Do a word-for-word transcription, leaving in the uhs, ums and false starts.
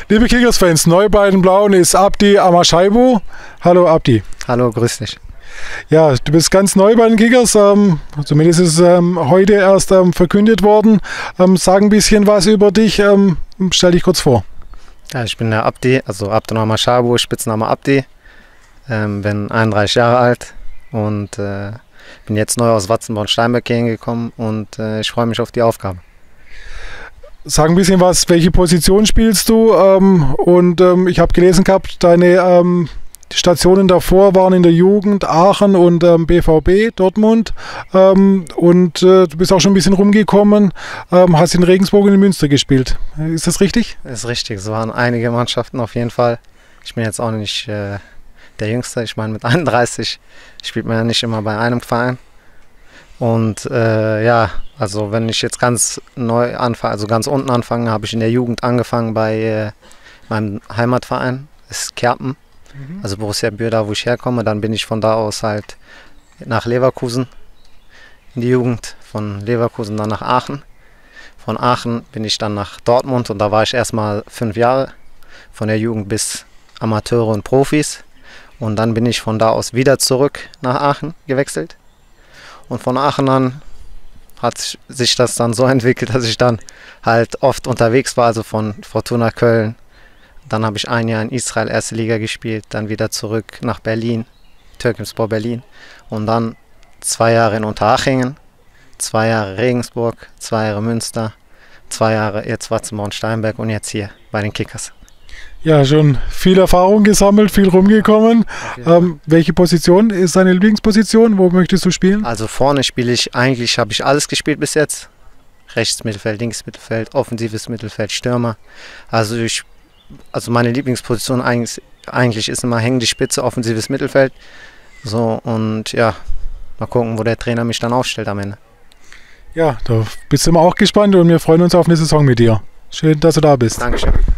Liebe Kickers-Fans, neu bei den Blauen ist Abdi Amashaibu. Hallo Abdi. Hallo, grüß dich. Ja, du bist ganz neu bei den Kickers. Ähm, zumindest ist es ähm, heute erst ähm, verkündet worden. Ähm, sag ein bisschen was über dich. Ähm, stell dich kurz vor. Ja, ich bin der Abdi, also Abdi Amashaibu, Spitzname Abdi. Ähm, bin einunddreißig Jahre alt und äh, bin jetzt neu aus Watzenborn-Steinberg hingekommen und äh, ich freue mich auf die Aufgabe. Sag ein bisschen was, welche Position spielst du? Ähm, und ähm, ich habe gelesen gehabt, deine ähm, Stationen davor waren in der Jugend Aachen und ähm, B V B Dortmund. Ähm, und äh, du bist auch schon ein bisschen rumgekommen, ähm, hast in Regensburg und in Münster gespielt. Ist das richtig? Das ist richtig, es waren einige Mannschaften auf jeden Fall. Ich bin jetzt auch nicht äh, der Jüngste, ich meine mit einunddreißig spielt man ja nicht immer bei einem Verein. Und äh, ja, also wenn ich jetzt ganz neu anfange, also ganz unten anfange, habe ich in der Jugend angefangen bei äh, meinem Heimatverein, das ist Kerpen, mhm. also Borussia Bühr, da wo ich herkomme. Dann bin ich von da aus halt nach Leverkusen in die Jugend, von Leverkusen dann nach Aachen. Von Aachen bin ich dann nach Dortmund und da war ich erstmal fünf Jahre, von der Jugend bis Amateure und Profis. Und dann bin ich von da aus wieder zurück nach Aachen gewechselt. Und von Aachen an hat sich das dann so entwickelt, dass ich dann halt oft unterwegs war, also von Fortuna Köln. Dann habe ich ein Jahr in Israel erste Liga gespielt, dann wieder zurück nach Berlin, Türkimspor Berlin. Und dann zwei Jahre in Unterhachingen, zwei Jahre Regensburg, zwei Jahre Münster, zwei Jahre jetzt Watzenborn-Steinberg und jetzt hier bei den Kickers. Ja, schon viel Erfahrung gesammelt, viel rumgekommen. Ähm, welche Position ist deine Lieblingsposition? Wo möchtest du spielen? Also vorne spiele ich, eigentlich habe ich alles gespielt bis jetzt. Rechts Mittelfeld, links Mittelfeld, offensives Mittelfeld, Stürmer. Also, ich, also meine Lieblingsposition eigentlich, eigentlich ist immer hängende Spitze, offensives Mittelfeld. So, und ja, mal gucken, wo der Trainer mich dann aufstellt am Ende. Ja, da bist du immer auch gespannt und wir freuen uns auf eine Saison mit dir. Schön, dass du da bist. Dankeschön.